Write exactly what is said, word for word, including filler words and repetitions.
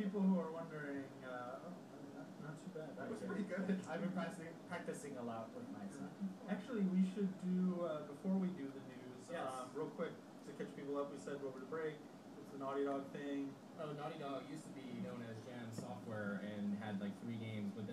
people who are wondering, uh, oh, not, not too bad. That was pretty good. I've been practicing, practicing a lot with my son. Actually, we should do, uh, before we do the news, Yes. um, real quick, to catch people up, we said over the break, it's the Naughty Dog thing. Oh, Naughty Dog used to be known as Jam Software and had like three games, but